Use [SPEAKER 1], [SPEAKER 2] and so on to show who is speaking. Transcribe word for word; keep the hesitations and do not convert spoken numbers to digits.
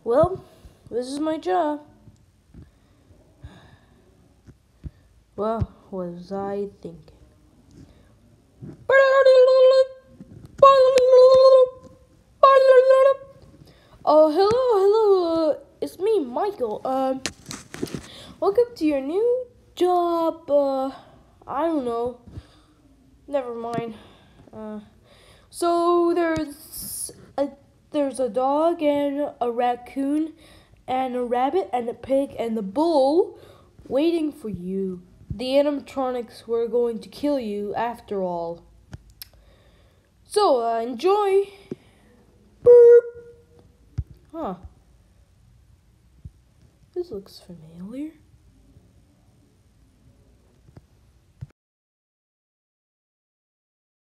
[SPEAKER 1] Well, this is my job. Well, what was I thinking? Oh, hello, hello. Uh, it's me, Michael. Um, welcome to your new job. Uh, I don't know. Never mind. Uh, so there's a there's a dog and a raccoon and a rabbit and a pig and a bull waiting for you. The animatronics were going to kill you after all. So uh, enjoy. Boop. Huh. This looks familiar.